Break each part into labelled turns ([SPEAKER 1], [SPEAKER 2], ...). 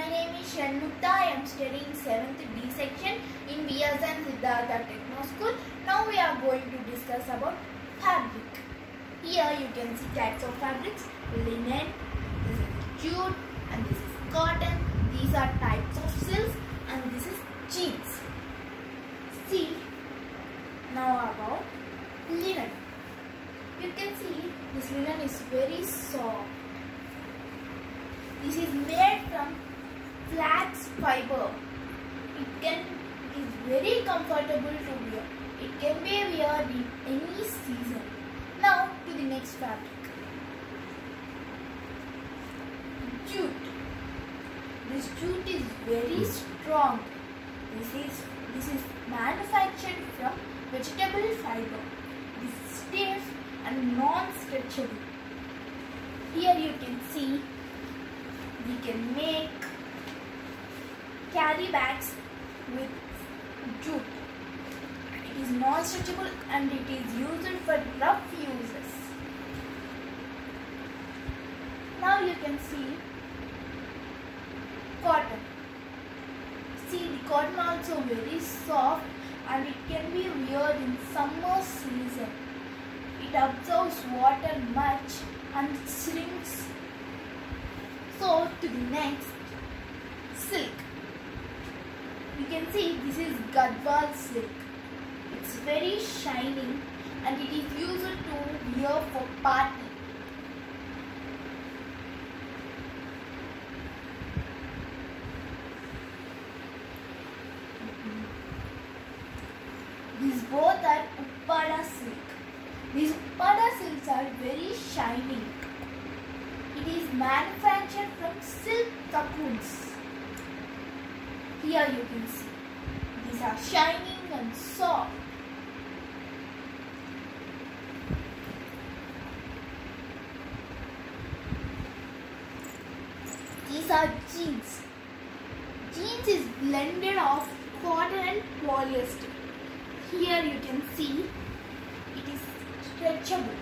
[SPEAKER 1] My name is Shanmukta. I am studying 7th D section in BSN Siddhartha Techno School. Now we are going to discuss about fabric. Here you can see types of fabrics: linen, this is jute, and this is cotton. These are types of silks, and this is jeans. See now about linen. You can see this linen is very soft. This is made from flax fiber. It is very comfortable to wear. It can be worn in any season. Now to the next fabric. Jute. This jute is very strong. This is manufactured from vegetable fiber. It is stiff and non-stretchable. Here you can see we can make carry bags with jute. It is non-stretchable and it is used for rough uses. Now you can see cotton. See, the cotton also very soft and it can be worn in summer season. It absorbs water much and it shrinks. So to the next, silk. You can see this is Gadwal silk. It's very shining and it is used to wear for party. These both are Uppada silk. These Uppada silks are very shining. It is manufactured from silk cocoons. Here you can see. These are shining and soft. These are jeans. Jeans is blended of cotton and polyester. Here you can see it is stretchable.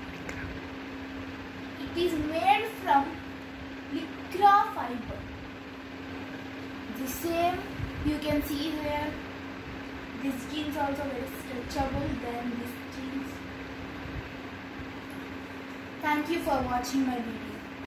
[SPEAKER 1] It is made from lycra fiber. The same you can see here. This jeans also very stretchable than this jeans. Thank you for watching my video.